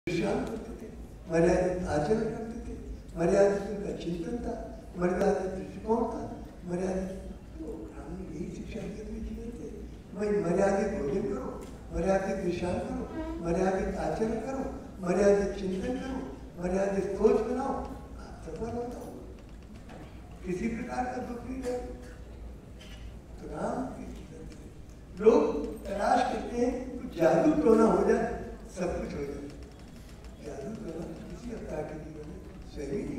विश्राम करते थे, मर्यादित आचरण करते थे, मर्यादित उनका चिंतन था, मर्यादित दृष्टिकोण था, मर्यादित तो ग्रामीण यही शिक्षा के जीवन थे। भाई मर्यादित भोजन करो, मर्यादित विश्राम करो, मर्यादित आचरण करो, मर्यादित चिंतन करो, मर्यादित सोच बनाओ, आप सफल होता हो, किसी प्रकार का दुख नहीं रहे। तो राम के जीवन से लोग तलाश करते हैं कुछ जादू टोना हो जाए, सब कुछ हो जाए। जादू टोना किसी अवतार के जीवन में सही